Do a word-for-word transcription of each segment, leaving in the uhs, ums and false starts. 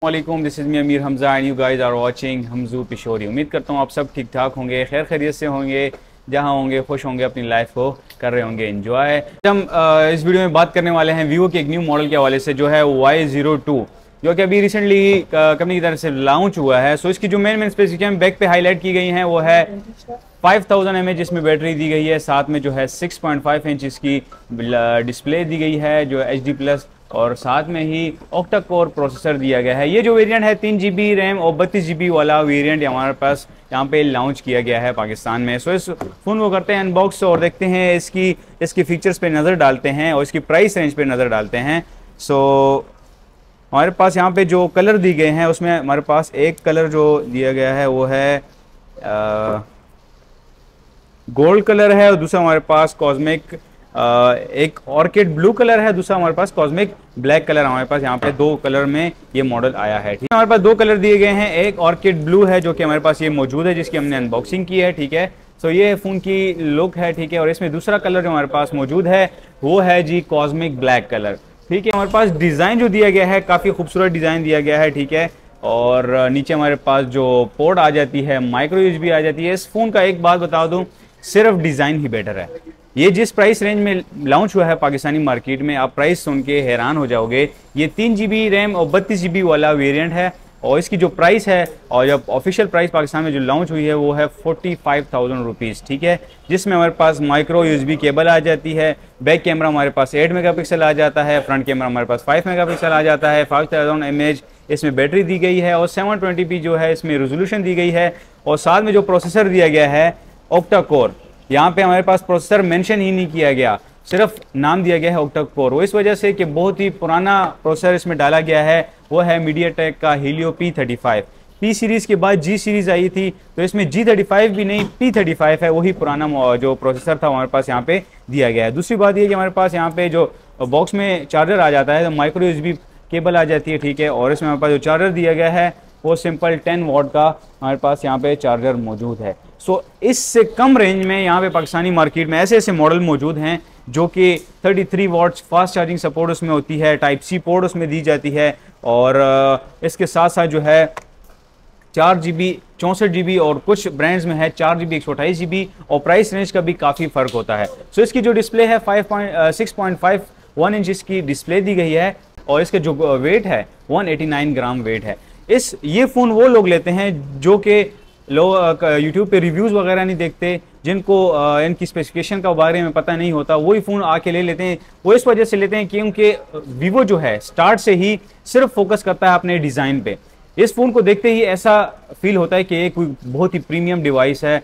वालेकुम, this is me Amir Hamza and you guys are watching Hamzu Peshori. उम्मीद करता हूँ आप सब ठीक ठाक होंगे, खैर खैरियत से होंगे, जहाँ होंगे खुश होंगे, अपनी लाइफ को कर रहे होंगे एंजॉय। हम इस वीडियो में बात करने वाले हैं वीवो के एक न्यू मॉडल के हवाले से, जो है वाई ज़ीरो टू, जो कि अभी रिसेंटली कंपनी की तरफ से लॉन्च हुआ है। सो इसकी जो मेन मेन स्पेसिफिकेशन बैक पे हाईलाइट की गई हैं वो है फाइव थाउजेंड एम एच इसमें बैटरी दी गई है, साथ में जो है सिक्स पॉइंट फाइव इंच इसकी डिस्प्ले दी गई है जो एच डी प्लस, और साथ में ही ऑक्टा कोर प्रोसेसर दिया गया है। ये जो वेरिएंट है तीन जी बी रैम और बत्तीस जी बी वाला वेरिएंट हमारे पास यहाँ पे लॉन्च किया गया है पाकिस्तान में। सो इस फ़ोन को करते हैं अनबॉक्स और देखते हैं इसकी इसकी फीचर्स पे नज़र डालते हैं और इसकी प्राइस रेंज पे नज़र डालते हैं। सो हमारे पास यहाँ पे जो कलर दिए गए हैं उसमें हमारे पास एक कलर जो दिया गया है वो है गोल्ड कलर है, और दूसरा हमारे पास कॉस्मिक Uh, एक ऑर्किड ब्लू कलर है, दूसरा हमारे पास कॉस्मिक ब्लैक कलर। हमारे पास यहाँ पे दो कलर में ये मॉडल आया है। ठीक है, हमारे पास दो कलर दिए गए हैं, एक ऑर्किड ब्लू है जो कि हमारे पास ये मौजूद है, जिसकी हमने अनबॉक्सिंग की है। ठीक है, सो ये फ़ोन की लुक है। ठीक है, और इसमें दूसरा कलर जो हमारे पास मौजूद है वो है जी कॉस्मिक ब्लैक कलर। ठीक है, हमारे पास डिज़ाइन जो दिया गया है काफ़ी खूबसूरत डिज़ाइन दिया गया है। ठीक है, और नीचे हमारे पास जो पोर्ट आ जाती है माइक्रो यूएसबी आ जाती है। इस फ़ोन का एक बात बता दूँ, सिर्फ डिज़ाइन ही बेटर है। ये जिस प्राइस रेंज में लॉन्च हुआ है पाकिस्तानी मार्केट में, आप प्राइस सुन के हैरान हो जाओगे। ये तीन जी बी रैम और बत्तीस जी बी वाला वेरिएंट है, और इसकी जो प्राइस है और जब ऑफिशियल प्राइस पाकिस्तान में जो लॉन्च हुई है वो है फोर्टी फाइव थाउजेंड रुपीज़। ठीक है, जिसमें हमारे पास माइक्रो यूएसबी केबल आ जाती है, बैक कैमरा हमारे पास एट मेगा पिक्सल आ जाता है, फ्रंट कैमरा हमारे पास फाइव मेगा पिक्सल आ जाता है, फाइव थाउजेंड एम एच इसमें बैटरी दी गई है, और सेवन ट्वेंटी पी जो है इसमें रेजोल्यूशन दी गई है, और साथ में जो प्रोसेसर दिया गया है ऑक्टा कोर। यहाँ पे हमारे पास प्रोसेसर मेंशन ही नहीं किया गया, सिर्फ नाम दिया गया है ऑक्टा कोर। वो इस वजह से कि बहुत ही पुराना प्रोसेसर इसमें डाला गया है, वो है मीडियाटेक का Helio P thirty five. P series के बाद जी सीरीज़ आई थी, तो इसमें जी थर्टी फाइव भी नहीं, पी थर्टी फाइव है, वही पुराना जो प्रोसेसर था हमारे पास यहाँ पे दिया गया है। दूसरी बात ये कि हमारे पास यहाँ पे जो बॉक्स में चार्जर आ जाता है, तो माइक्रो यूएसबी केबल आ जाती है। ठीक है, और इसमें हमारे पास जो चार्जर दिया गया है वो सिंपल टेन वॉट का हमारे पास यहाँ पे चार्जर मौजूद है। सो so, इससे कम रेंज में यहाँ पे पाकिस्तानी मार्केट में ऐसे ऐसे मॉडल मौजूद हैं जो कि thirty three watts fast charging support उसमें होती है, टाइप सी पोर्ट उसमें दी जाती है, और इसके साथ साथ जो है चार जी बी चौंसठ जी बी और कुछ ब्रांड्स में है चार जी बी एक सौ अट्ठाईस जी बी, और प्राइस रेंज का भी काफ़ी फ़र्क होता है। सो so, इसकी जो डिस्प्ले है five point six point five one inch इसकी डिस्प्ले दी गई है, और इसके जो वेट है one eighty nine gram weight है। इस ये फ़ोन वो लोग लेते हैं जो कि लोग यूट्यूब पे रिव्यूज़ वगैरह नहीं देखते, जिनको इनकी स्पेसिफिकेशन का बारे में पता नहीं होता, वही फ़ोन आके ले लेते हैं। वो इस वजह से लेते हैं क्योंकि वीवो जो है स्टार्ट से ही सिर्फ फोकस करता है अपने डिज़ाइन पे। इस फ़ोन को देखते ही ऐसा फील होता है कि ये कोई बहुत ही प्रीमियम डिवाइस है,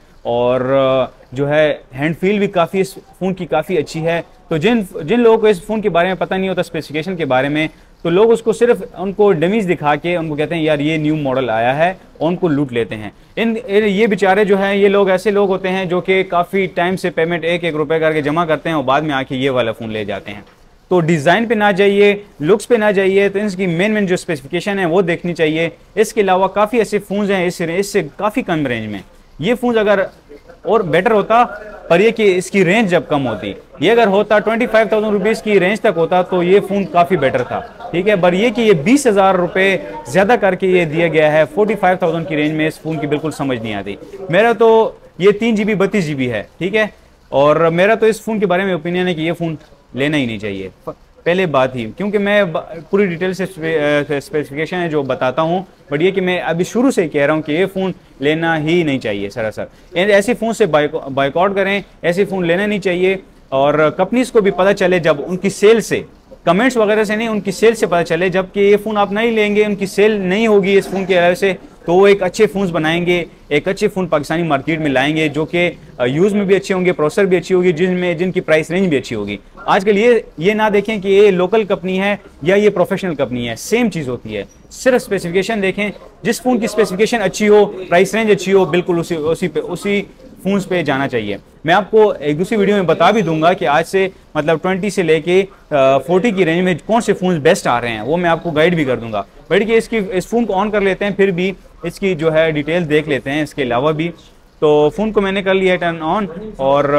और जो है हैंड फील भी काफ़ी इस फ़ोन की काफ़ी अच्छी है। तो जिन जिन लोगों को इस फ़ोन के बारे में पता नहीं होता, स्पेसिफिकेशन के बारे में, तो लोग उसको सिर्फ उनको डमीज दिखा के उनको कहते हैं यार ये न्यू मॉडल आया है, और उनको लूट लेते हैं। इन ये बेचारे जो हैं, ये लोग ऐसे लोग होते हैं जो कि काफ़ी टाइम से पेमेंट एक एक रुपए करके जमा करते हैं और बाद में आके ये वाला फ़ोन ले जाते हैं। तो डिज़ाइन पे ना जाइए, लुक्स पे ना जाइए, तो इसकी मेन मेन जो स्पेसिफिकेशन है वो देखनी चाहिए। इसके अलावा काफ़ी ऐसे फ़ोन्स हैं इस इससे काफ़ी कम रेंज में, ये फ़ोन अगर और बेटर होता, पर ये कि इसकी रेंज जब कम होती, ये अगर होता ट्वेंटी फाइव थाउजेंड रुपीज़ की रेंज तक होता तो ये फ़ोन काफ़ी बेटर था। ठीक है, पर ये कि ये बीस हज़ार रुपये ज़्यादा करके ये दिया गया है फोर्टी फाइव थाउजेंड की रेंज में, इस फ़ोन की बिल्कुल समझ नहीं आती। मेरा तो ये तीन जी बी बत्तीस जी बी है। ठीक है, और मेरा तो इस फ़ोन के बारे में ओपिनियन है कि ये फ़ोन लेना ही नहीं चाहिए, पहले बात ही, क्योंकि मैं पूरी डिटेल से स्पेसिफिकेशन है जो बताता हूँ, बट ये कि मैं अभी शुरू से ही कह रहा हूँ कि ये फ़ोन लेना ही नहीं चाहिए सरासर। ऐसे फ़ोन से बाइकआउट करें, ऐसे फ़ोन लेना नहीं चाहिए। और कंपनीज़ को भी पता चले, जब उनकी सेल से, कमेंट्स वगैरह से नहीं, उनकी सेल से पता चले, जबकि ये फ़ोन आप नहीं लेंगे, उनकी सेल नहीं होगी इस फ़ोन के वजह से, तो वो एक अच्छे फ़ोन्स बनाएंगे, एक अच्छे फ़ोन पाकिस्तानी मार्केट में लाएंगे जो कि यूज़ में भी अच्छे होंगे, प्रोसेसर भी अच्छी होगी, जिनमें जिनकी प्राइस रेंज भी अच्छी होगी। आजकल ये ये ना देखें कि ये लोकल कंपनी है या ये प्रोफेशनल कंपनी है, सेम चीज़ होती है। सिर्फ स्पेसिफिकेशन देखें, जिस फ़ोन की स्पेसिफिकेशन अच्छी हो, प्राइस रेंज अच्छी हो, बिल्कुल उसी उसी पे उसी फ़ोन्स पे जाना चाहिए। मैं आपको एक दूसरी वीडियो में बता भी दूंगा कि आज से मतलब ट्वेंटी से लेके फोर्टी की रेंज में कौन से फ़ोन्स बेस्ट आ रहे हैं, वो मैं आपको गाइड भी कर दूंगा। बैठ के इसकी इस फ़ोन को ऑन कर लेते हैं, फिर भी इसकी जो है डिटेल देख लेते हैं इसके अलावा भी। तो फ़ोन को मैंने कर लिया टर्न ऑन, और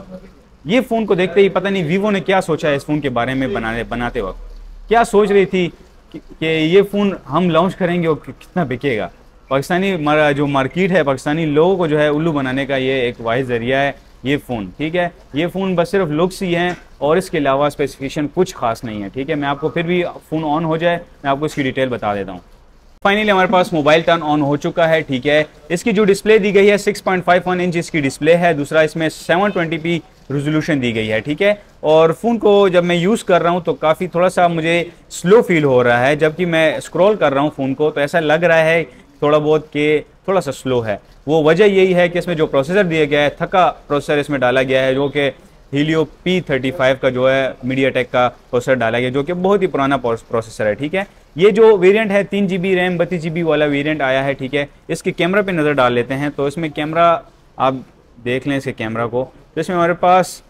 ये फ़ोन को देखते ही पता नहीं वीवो ने क्या सोचा है इस फ़ोन के बारे में बनाने बनाते वक्त, क्या सोच रही थी कि, कि ये फ़ोन हम लॉन्च करेंगे और कितना बिकेगा। पाकिस्तानी जो मार्केट है, पाकिस्तानी लोगों को जो है उल्लू बनाने का ये एक वाहिद ज़रिया है ये फ़ोन, ठीक है। ये फ़ोन बस सिर्फ लुक्स ही हैं और इसके अलावा स्पेसिफिकेशन कुछ खास नहीं है, ठीक है। मैं आपको फिर भी फ़ोन ऑन हो जाए मैं आपको इसकी डिटेल बता देता हूँ। फाइनली हमारे पास मोबाइल टर्न ऑन हो चुका है, ठीक है। इसकी जो डिस्प्ले दी गई है six point five one inch इसकी डिस्प्ले है। दूसरा इसमें सेवन ट्वेंटी पी रेजोल्यूशन दी गई है, ठीक है। और फ़ोन को जब मैं यूज़ कर रहा हूँ तो काफ़ी थोड़ा सा मुझे स्लो फील हो रहा है, जबकि मैं स्क्रॉल कर रहा हूँ फ़ोन को तो ऐसा लग रहा है थोड़ा बहुत कि थोड़ा सा स्लो है। वो वजह यही है कि इसमें जो प्रोसेसर दिया गया है, थका प्रोसेसर इसमें डाला गया है, जो कि हीलियो पी थर्टी फाइव का जो है मीडियाटेक का प्रोसेसर डाला गया, जो कि बहुत ही पुराना प्रोसेसर है, ठीक है। ये जो वेरिएंट है तीन जी बी रैम बत्तीस जी बी वाला वेरिएंट आया है, ठीक है। इसके कैमरा पे नज़र डाल लेते हैं तो इसमें कैमरा आप देख लें इसके कैमरा को, तो इसमें हमारे पास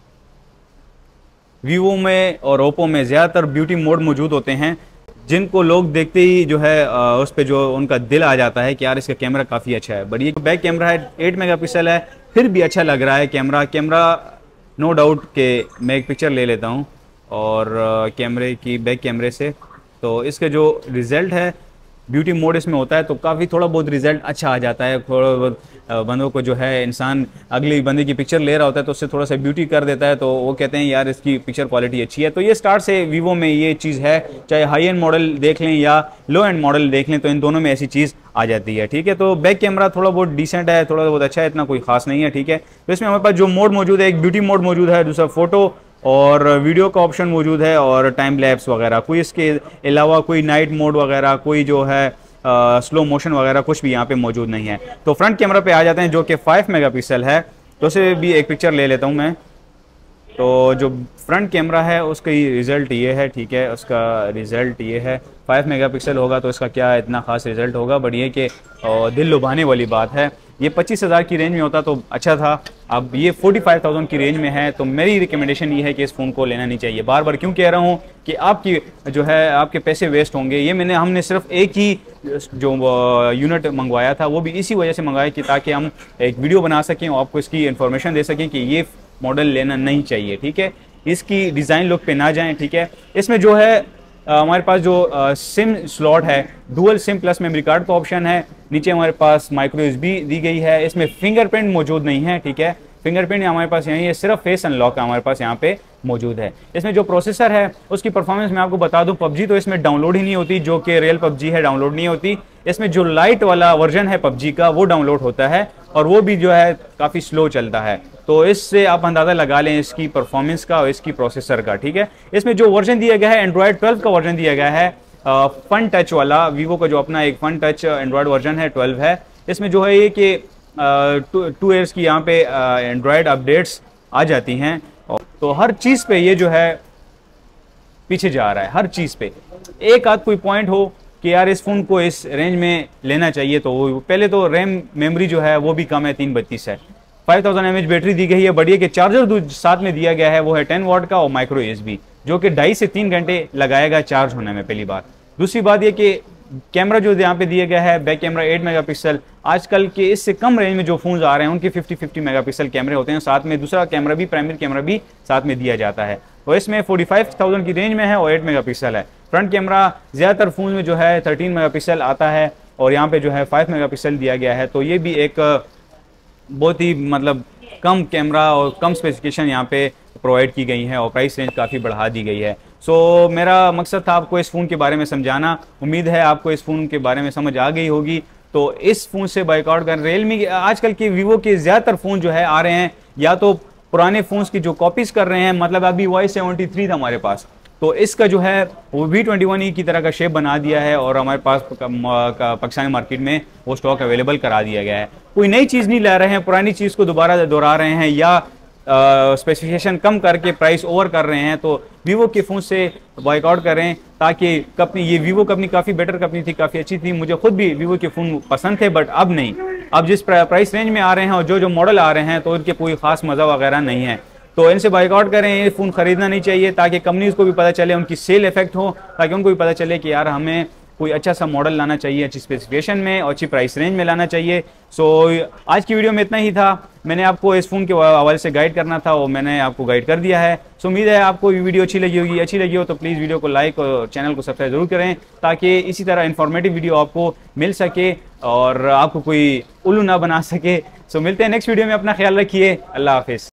वीवो में और ओप्पो में ज़्यादातर ब्यूटी मोड मौजूद होते हैं, जिनको लोग देखते ही जो है उस पर जो उनका दिल आ जाता है कि यार इसका कैमरा काफ़ी अच्छा है। बट ये बैक कैमरा है एट मेगापिक्सल है, फिर भी अच्छा लग रहा है कैमरा। कैमरा नो डाउट के मैं एक पिक्चर ले लेता हूँ और कैमरे की बैक कैमरे से, तो इसका जो रिज़ल्ट है ब्यूटी मोड इसमें होता है तो काफ़ी थोड़ा बहुत रिज़ल्ट अच्छा आ जाता है। थोड़ा बहुत बंदों को जो है इंसान अगली बंदे की पिक्चर ले रहा होता है तो उससे थोड़ा सा ब्यूटी कर देता है, तो वो कहते हैं यार इसकी पिक्चर क्वालिटी अच्छी है। तो ये स्टार्ट से वीवो में ये चीज़ है, चाहे हाई एंड मॉडल देख लें या लो एंड मॉडल देख लें, तो इन दोनों में ऐसी चीज़ आ जाती है, ठीक है। तो बैक कैमरा थोड़ा बहुत डिसेंट है, थोड़ा बहुत अच्छा है, इतना कोई खास नहीं है, ठीक है। तो इसमें हमारे पास जो मोड मौजूद है, एक ब्यूटी मोड मौजूद है, दूसरा फोटो और वीडियो का ऑप्शन मौजूद है और टाइम लैप्स वगैरह। कोई इसके अलावा कोई नाइट मोड वगैरह, कोई जो है स्लो मोशन वगैरह कुछ भी यहाँ पे मौजूद नहीं है। तो फ्रंट कैमरा पे आ जाते हैं जो कि फाइव मेगापिक्सल है, तो उसे भी एक पिक्चर ले लेता हूँ मैं। तो जो फ्रंट कैमरा है उसका रिज़ल्ट ये है, ठीक है। उसका रिज़ल्ट ये है, फाइव मेगापिक्सल होगा तो इसका क्या इतना ख़ास रिज़ल्ट होगा, बट ये कि दिल लुभाने वाली बात है। ये पच्चीस हज़ार की रेंज में होता तो अच्छा था, अब ये फोर्टी फाइव थाउजेंड की रेंज में है, तो मेरी रिकमेंडेशन ये है कि इस फ़ोन को लेना नहीं चाहिए। बार बार क्यों कह रहा हूँ कि आपकी जो है आपके पैसे वेस्ट होंगे। ये मैंने हमने सिर्फ एक ही जो यूनिट मंगवाया था वो भी इसी वजह से मंगवाया कि ताकि हम एक वीडियो बना सकें और आपको इसकी इन्फॉर्मेशन दे सकें कि ये मॉडल लेना नहीं चाहिए, ठीक है। इसकी डिज़ाइन लुक पे ना जाएं, ठीक है। इसमें जो है आ, हमारे पास जो आ, सिम स्लॉट है, dual SIM plus memory card का ऑप्शन है। नीचे हमारे पास माइक्रो यूएसबी दी गई है, इसमें फिंगरप्रिंट मौजूद नहीं है, ठीक है। फिंगरप्रिंट हमारे पास यहीं है, सिर्फ फेस अनलॉक हमारे पास यहाँ पे मौजूद है। इसमें जो प्रोसेसर है उसकी परफॉर्मेंस मैं आपको बता दूं, पबजी तो इसमें डाउनलोड ही नहीं होती, जो कि रियल पबजी है डाउनलोड नहीं होती। इसमें जो लाइट वाला वर्जन है पबजी का वो डाउनलोड होता है और वो भी जो है काफ़ी स्लो चलता है, तो इससे आप अंदाज़ा लगा लें इसकी परफॉर्मेंस का और इसकी प्रोसेसर का, ठीक है। इसमें जो वर्जन दिया गया है एंड्रॉयड ट्वेल्व का वर्जन दिया गया है, फन टच वाला। वीवो का जो अपना एक फन टच एंड्रॉयड वर्जन है ट्वेल्व है। इसमें जो है ये कि टू ईयर्स की यहाँ पे एंड्रॉयड अपडेट्स आ जाती हैं, तो हर चीज़ पे ये जो है पीछे जा रहा है, हर चीज़ पे। एक आध कोई पॉइंट हो कि यार इस फ़ोन को इस रेंज में लेना चाहिए, तो वो पहले तो रैम मेमोरी जो है वो भी कम है, तीन बत्तीस है। Five thousand M H battery दी गई है, बढ़िया के चार्जर साथ में दिया गया है वो है टेन वाट का और माइक्रो यूएसबी, जो कि ढाई से तीन घंटे लगाएगा चार्ज होने में, पहली बात। दूसरी बात ये कि कैमरा जो यहाँ पे दिया गया है बैक कैमरा एट मेगापिक्सल, आजकल के इससे कम रेंज में जो फोन्स आ रहे हैं उनके फिफ्टी फिफ्टी मेगापिक्सल कैमरे होते हैं, साथ में दूसरा कैमरा भी प्राइमरी कैमरा भी साथ में दिया जाता है। और इसमें फोर्टी फाइव थाउजेंड की रेंज में है और एट मेगापिक्सल है। फ्रंट कैमरा ज़्यादातर फोन में जो है थर्टीन मेगापिक्सल आता है और यहाँ पे जो है फाइव मेगापिक्सल दिया गया है, तो ये भी एक बहुत ही मतलब कम कैमरा और कम स्पेसिफिकेशन यहाँ पे प्रोवाइड की गई है और प्राइस रेंज काफ़ी बढ़ा दी गई है। सो so, मेरा मकसद था आपको इस फ़ोन के बारे में समझाना। उम्मीद है आपको इस फ़ोन के बारे में समझ आ गई होगी। तो इस फ़ोन से बाइकआउट कर रियलमी, आजकल के वीवो के ज़्यादातर फ़ोन जो है आ रहे हैं या तो पुराने फ़ोन्स की जो कॉपीज़ कर रहे हैं, मतलब अभी वाई सेवेंटी थ्री था हमारे पास, तो इसका जो है वो वी ट्वेंटी वन ई की तरह का शेप बना दिया है और हमारे पास पाकिस्तानी मार्केट में वो स्टॉक अवेलेबल करा दिया गया है। कोई नई चीज़ नहीं ला रहे हैं, पुरानी चीज़ को दोबारा दोहरा रहे हैं या स्पेसिफिकेशन कम करके प्राइस ओवर कर रहे हैं। तो वीवो के फ़ोन से बाइकआउट करें, ताकि कंपनी, ये वीवो कंपनी काफ़ी बेटर कंपनी थी, काफ़ी अच्छी थी, मुझे खुद भी वीवो के फ़ोन पसंद थे, बट अब नहीं। अब जिस प्राइस रेंज में आ रहे हैं और जो जो मॉडल आ रहे हैं तो उनके कोई ख़ास मज़ा वगैरह नहीं है, तो इनसे बाइकआउट करें। ये फ़ोन ख़रीदना नहीं चाहिए ताकि कंपनीज़ को भी पता चले, उनकी सेल इफेक्ट हो, ताकि उनको भी पता चले कि यार हमें कोई अच्छा सा मॉडल लाना चाहिए, अच्छी स्पेसिफिकेशन में और अच्छी प्राइस रेंज में लाना चाहिए। सो आज की वीडियो में इतना ही था। मैंने आपको इस फ़ोन के हवाले से गाइड करना था और मैंने आपको गाइड कर दिया है। सो उम्मीद है आपको ये वीडियो अच्छी लगी होगी। अच्छी लगी हो तो प्लीज़ वीडियो को लाइक और चैनल को सब्सक्राइब जरूर करें, ताकि इसी तरह इन्फॉर्मेटिव वीडियो आपको मिल सके और आपको कोई उल्लू ना बना सके। सो मिलते हैं नेक्स्ट वीडियो में। अपना ख्याल रखिए। अल्लाह हाफिज़।